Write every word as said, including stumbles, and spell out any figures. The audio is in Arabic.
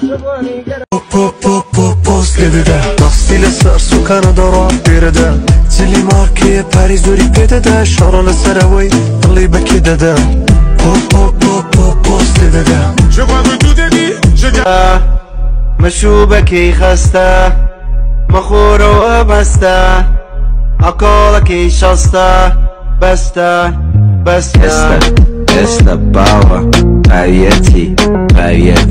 پوست لده تحصیل سر سکان دارم بیرده تلی مارکی پاریس دوری پیده ده شاران سروی طلی بکی دده پوست لده مشوبکی خسته مخور و بسته عقالکی شسته بسته بسته Esta, esta baba, ayeti, ayeti